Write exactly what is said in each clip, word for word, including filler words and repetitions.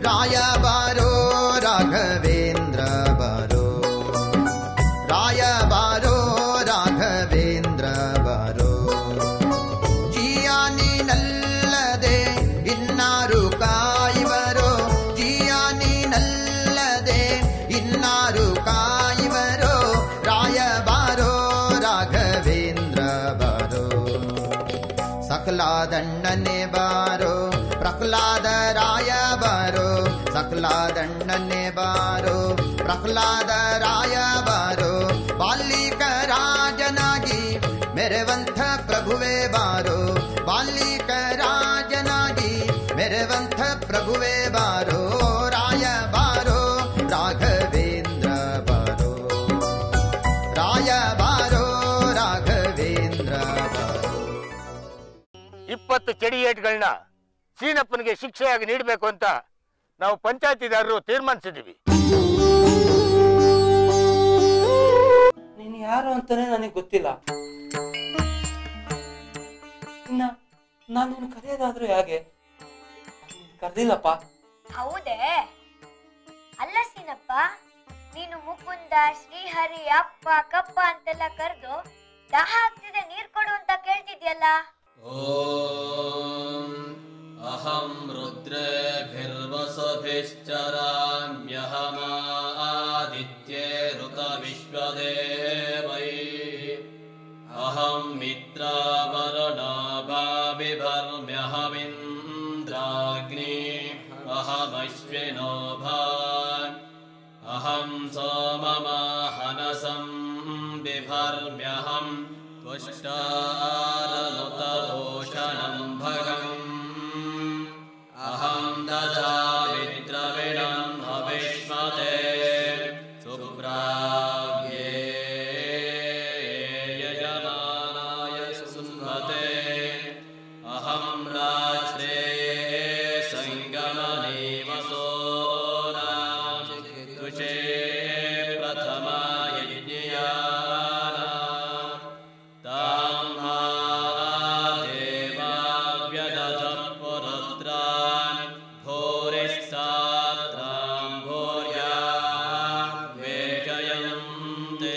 ರಾಯ ಬಾರೋ ರಾಘವೇಂದ್ರ ಬಾರೋ, ರಾಯ ಬಾರೋ ರಾಘವೇಂದ್ರ ಬಾರೋ. ಜಿಯಾನಿನಲ್ಲದೆ ಇನ್ನಾರು ಕಾಯುವರೋ, ಜಿಯಾನಿನಲ್ಲದೆ ಇನ್ನಾರು ಕಾಯುವರೋ. ರಾಯ ಬಾರೋ ರಾಘವೇಂದ್ರ ಬಾರೋ. ಸಕಲಾದಣ್ಣನೆ ಬಾರೋ ಪ್ರಹ್ಲಾದ ರಾಯ ಬಾರೋ, ಸಕಲಾದಣ್ಣನೆ ಬಾರೋ ಪ್ರಹ್ಲಾದ ರಾಯ ಬಾರೋ. ಬಾಲಿಕ ರಾಜನಾಗಿ ಮೆರೆವಂಥ ಪ್ರಭುವೇ ಬಾರೋ, ಬಾಲಿಕ ರಾಜನಾಗಿ ಮೆರೆವಂಥ ಪ್ರಭುವೇ ಬಾರೋ. ರಾಯ ಬಾರೋ ರಾಘವೇಂದ್ರ ಬಾರೋ, ರಾಯ ಬಾರೋ ರಾಘವೇಂದ್ರ ಬಾರೋ. ಇಪ್ಪತ್ತು ಚಡಿಯೇಟ್ಗಳನ್ನ ಸೀನಪ್ಪನಿಗೆ ಶಿಕ್ಷೆಯಾಗಿ ನೀಡಬೇಕು ಅಂತ ನಾವು ಪಂಚಾಯತಿದಾರರು ತೀರ್ಮಾನಿಸಿದ್ದೀವಿ. ನೀನು ಯಾರು ಅಂತಾನೆ ನನಗೆ ಗೊತ್ತಿಲ್ಲ. ಇನ್ನ ನಾನು ನಿನ್ನ ಕರೆಯೋದಾದ್ರೂ ಹೇಗೆ? ಕರೆದಿಲ್ಲಪ್ಪ. ಹೌದೇ? ಅಲ್ಲ ಸೀನಪ್ಪ, ನೀನು ಮುಕುಂದ ಶ್ರೀಹರಿ ಅಪ್ಪ ಕಪ್ಪ ಅಂತೆಲ್ಲ ಕರೆದು ದಾಹ ಆಗ್ತಿದೆ ನೀರ್ ಕೊಡು ಅಂತ ಕೇಳ್ತಿದ್ಯಲ್ಲ. ಓಂ ಅಹಂ ರುದ್ರೇಭಿರ್ವಸುಭಿಶ್ಚರಾಮ್ಯಹಮಾದಿತ್ಯೇ ಋತವಿಶ್ವದೇವೈ. ಅಹಂ ಮಿತ್ರಾವರುಣಾಭಾವಿಭರ್ಮ್ಯಹಮಿಂದ್ರಾಗ್ನಿ ಅಹಮಶ್ವಿನೋ ಭಾನ್. ಅಹಂ ಸೋಮಮಾಹನಸಂ ಬಿಭರ್ಮ್ಯಹಂ ತ್ವಷ್ಟಾರನುತಭೂಷಣಂ ಭಗಂ. ಅಹಂ ದದಾಮಿ ದ್ರವಿಣಂ ಹವಿಷ್ಮತೆ ಸುಬ್ರಾಹ್ಮೇ ಯಜಮಾನಾಯ ಸುನ್ಮತೆ. ಅಹಂ ರಾತ್ರೇ ಸಂಗಮನೇವಸೋನಾಂ ತುಷೇ ಪ್ರಥಮಾಯ ಯಜ್ಞಯಾನಾಂ. ತಾಂ ಮಾ ದೇವಾವ್ಯದಧಃ ಪುರುದ್ರಾನ್ ಭೂರಿಸ್ಸಾತ್ರಾಂ ಭೂರ್ಯಾ ವೇಜಯಂತೆ.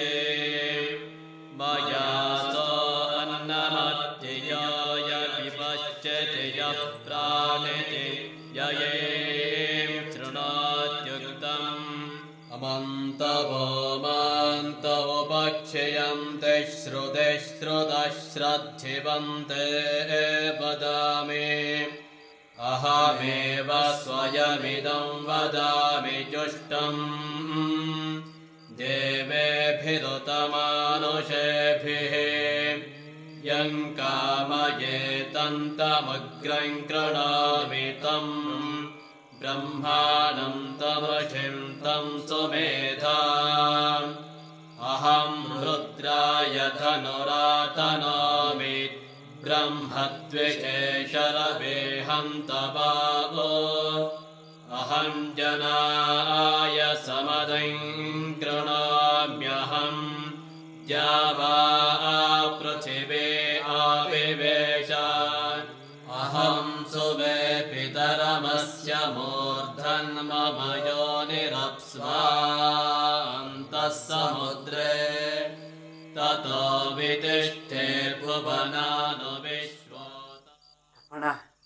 ಮಯಾ ಸೋ ಅನ್ನಮತ್ಯಯಾಯ ವಿಪಶ್ಯತಿ ಯಃ ಪ್ರಾಣಿತಿ ಯಯೇಂ ಶೃಣೋತ್ಯುಕ್ತಂ. ಅಮಂತವೋ ಮಾಂತವೋ ಭಕ್ಷ್ಯಂತೆ ಶ್ರುತೆ ಶ್ರುತಃ ಶ್ರದ್ಧಿವಂತೆ ವದಾಮಿ. ಅಹಮೇವ ಸ್ವಯಮಿದಂ ವದಾಮಿ ಜುಷ್ಟಂ. ದೇವೇಭಿರುತಮಾನುಷೇಭಿಃ ಯಂ ಕಾಮಯೇತಂತಮಗ್ರಂ ಕೃಣಾಮಿ ತಂ. ಬ್ರಹ್ಮಾಣಂ ತಮಶಿಂ तं ಸುಮೇಧಾಂ. ಅಹಂ ರುದ್ರಾಯ ಧನುರಾತನೋಮಿ ಬ್ರಹ್ಮದ್ವಿಷೇ ಶರವೇಹಂ ತಪಾವೋ. ಅಹಂ ಜನಾಯ ಸಮದಂ ಕೃಣಾಮ್ಯಹಂ. ಜಾವಾ ಪೃಥಿವೇ ಆವಿವೇಶ. ಅಹಂ ಸುಮೇ ಪಿತರಮಸ್ಯ ಮೂರ್ಧನ್ಮಮ ಯೋನಿರಪ್ಸ್ವಾन्तಃ ಸಮುದ್ರೇ ತತೋ ವಿತಿಷ್ಠೇರ್ಭುವನಾನು ವಿಶ್ವೋತ. ಅಣ್ಣ,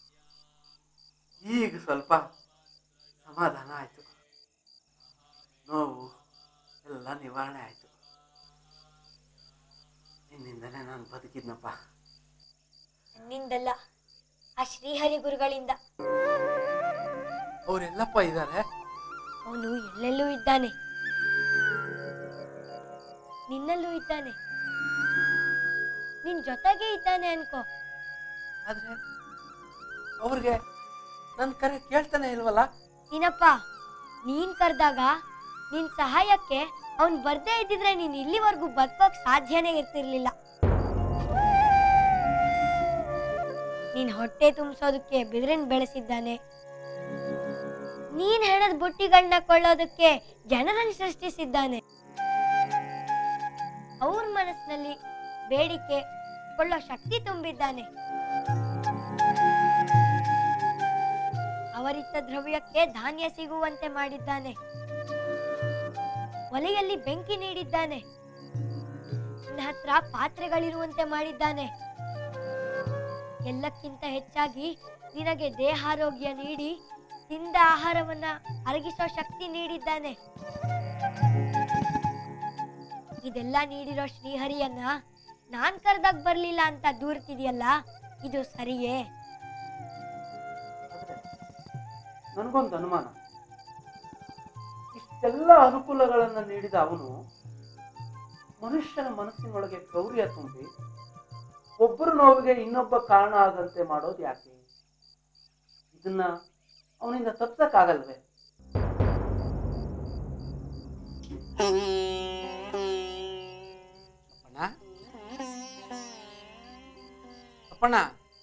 ಈಗ ಸ್ವಲ್ಪ ಸಮಾಧಾನ ಆಯ್ತು. ನೋವು ಎಲ್ಲ ನಿವಾರಣೆ ಆಯ್ತು. ನಿನ್ನಿಂದನೇ ನಾನು ಬದುಕಿದ್ನಪ್ಪ. ನನ್ನಿಂದಲ್ಲ, ಆ ಶ್ರೀಹರಿ ಗುರುಗಳಿಂದ. ಅವರೆಲ್ಲಪ್ಪ ಇದ್ದಾರೆ? ಅವನು ಎಲ್ಲೆಲ್ಲೂ ಇದ್ದಾನೆ, ನಿನ್ನಲ್ಲೂ ಇದ್ದಾನೆ, ನಿನ್ ಜೊತೆಗೆ ಇದ್ದಾನೆ ಅನ್ಕೋ. ಆದ್ರೆ ಅವ್ರಿಗೆ ನನ್ನ ಕರೆ ಕೇಳ್ತಾನೆ ಇಲ್ವಲ್ಲ? ನೀನಪ್ಪ, ನೀನ್ ಕರೆದಾಗ ನಿನ್ ಸಹಾಯಕ್ಕೆ ಅವನ್ ಬರ್ದೇ ಇದ್ದಿದ್ರೆ ನೀನ್ ಇಲ್ಲಿವರೆಗೂ ಬದುಕೋಕ್ ಸಾಧ್ಯನೇ ಇರ್ತಿರ್ಲಿಲ್ಲ. ನೀನ್ ಹೊಟ್ಟೆ ತುಂಬಿಸೋದಕ್ಕೆ ಬಿದಿರನ್ ಬೆಳೆಸಿದ್ದಾನೆ, ನೀನ್ ಹೆಣದ ಬುಟ್ಟಿಗಳನ್ನ ಕೊಳ್ಳೋದಕ್ಕೆ ಜನರನ್ನು ಸೃಷ್ಟಿಸಿದ್ದಾನೆ. ಅವ್ರ ಮನಸ್ಸಿನಲ್ಲಿ ಬೇಡಿಕೆ ಕೊಳ್ಳೋ ಶಕ್ತಿ ತುಂಬಿದ್ದಾನೆ. ಅವರಿತ್ತ ದ್ರವ್ಯಕ್ಕೆ ಧಾನ್ಯ ಸಿಗುವಂತೆ ಮಾಡಿದ್ದಾನೆ. ಒಲೆಯಲ್ಲಿ ಬೆಂಕಿ ನೀಡಿದ್ದಾನೆ. ನಿನ್ನ ಹತ್ರ ಪಾತ್ರೆಗಳಿರುವಂತೆ ಮಾಡಿದ್ದಾನೆ. ಎಲ್ಲಕ್ಕಿಂತ ಹೆಚ್ಚಾಗಿ ನಿನಗೆ ದೇಹಾರೋಗ್ಯ ನೀಡಿ ತಿಂದ ಆಹಾರವನ್ನ ಅರಗಿಸೋ ಶಕ್ತಿ ನೀಡಿದ್ದಾನೆ. ಇದೆಲ್ಲ ನೀಡಿರೋ ಶ್ರೀಹರಿಯನ್ನ ನಾನ್ ಕರ್ದಾಗ ಬರ್ಲಿಲ್ಲ ಅಂತ ದೂರ್ತಿದ್ಯಲ್ಲ, ಇದು ಸರಿಯೇ? ನನಗೊಂದು ಅನುಮಾನ. ಇಷ್ಟೆಲ್ಲ ಅನುಕೂಲಗಳನ್ನ ನೀಡಿದ ಅವನು ಮನುಷ್ಯನ ಮನಸ್ಸಿನೊಳಗೆ ಕ್ರೌರ್ಯ ತುಂಬಿ ಒಬ್ಬರು ನೋವಿಗೆ ಇನ್ನೊಬ್ಬ ಕಾರಣ ಆಗಂತೆ ಮಾಡೋದು ಯಾಕೆ? ಇದನ್ನ ಅವನಿಂದ ತಪ್ಸಕ್ಕಾಗಲ್ವೇ? ಅಪ್ಪಣ್ಣ, ಅಪ್ಪಣ್ಣ,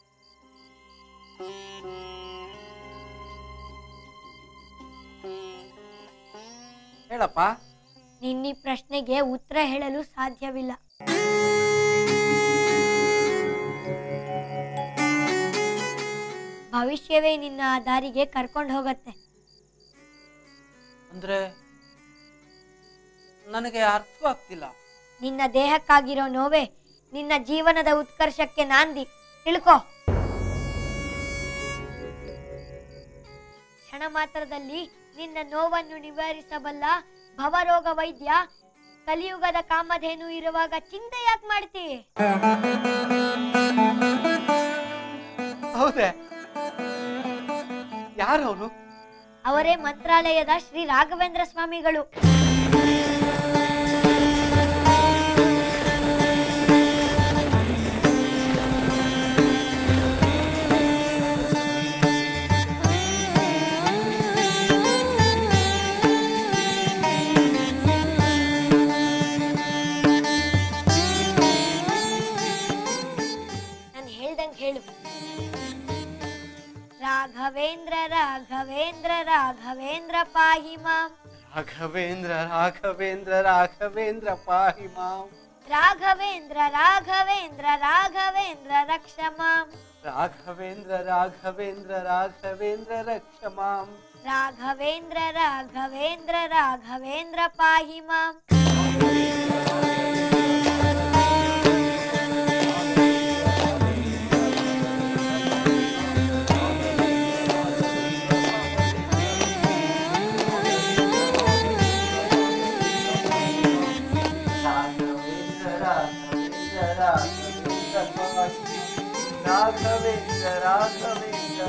ಹೇಳಪ್ಪ. ನಿನ್ನ ಪ್ರಶ್ನೆಗೆ ಉತ್ತರ ಹೇಳಲು ಸಾಧ್ಯವಿಲ್ಲ. ಭವಿಷ್ಯವೇ ನಿನ್ನ ಆ ದಾರಿಗೆ ಕರ್ಕೊಂಡು ಹೋಗತ್ತೆ. ಅಂದ್ರೆ ನನಗೆ ಅರ್ಥವಾಗ್ತಿಲ್ಲ. ನಿನ್ನ ದೇಹಕ್ಕಾಗಿರೋ ನೋವೇ ನಿನ್ನ ಜೀವನದ ಉತ್ಕರ್ಷಕ್ಕೆ ನಾಂದಿ, ತಿಳ್ಕೊ. ಕ್ಷಣ ಮಾತ್ರದಲ್ಲಿ ನಿನ್ನ ನೋವನ್ನು ನಿವಾರಿಸಬಲ್ಲ ಭವರೋಗ ವೈದ್ಯ ಕಲಿಯುಗದ ಕಾಮಧೇನು ಇರುವಾಗ ಚಿಂತೆ ಯಾಕೆ ಮಾಡ್ತಿ? ಹೌದೇ? ಯಾರವನು? ಅವರೇ ಮಂತ್ರಾಲಯದ ಶ್ರೀ ರಾಘವೇಂದ್ರ ಸ್ವಾಮಿಗಳು. ಹೇಳು. ರಾಘವೇಂದ್ರ ರಾಘವೇಂದ್ರ ರಾಘವೇಂದ್ರ ಪಾಹಿ ಮಾಂ. ರಾಘವೇಂದ್ರ ರಾಘವೇಂದ್ರ ರಾಘವೇಂದ್ರ ಪಾಹಿ ಮಾಂ. ರಾಘವೇಂದ್ರ ರಾಘವೇಂದ್ರ ರಾಘವೇಂದ್ರ ರಕ್ಷ ಮಾಂ. ರಾಘವೇಂದ್ರ ರಾಘವೇಂದ್ರ ರಾಘವೇಂದ್ರ ರಕ್ಷ ಮಾಂ. ರಾಘವೇಂದ್ರ ರಾಘವೇಂದ್ರ ರಾಘವೇಂದ್ರ ಪಾಹಿ ಮಾಂ. ರಾಘವೇಂದ್ರ ರಾಘವೇಂದ್ರ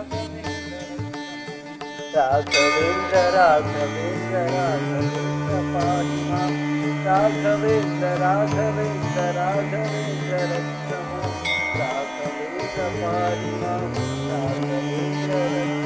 ರಾಘವೇಂದ್ರ ರಾಘವೇಂದ್ರ ರಾಘವೇಂದ್ರ ಪಾಹಿ ಮಾಂ. ರಾಘವೇಂದ್ರ ರಾಘವೇಂದ್ರ ರಾಘವೇಂದ್ರ ರಕ್ಷ ಮಾಂ. ರಾಘವೇಂದ್ರ ಪಾಹಿ ಮಾಂ. ರಾಘವೇಂದ್ರ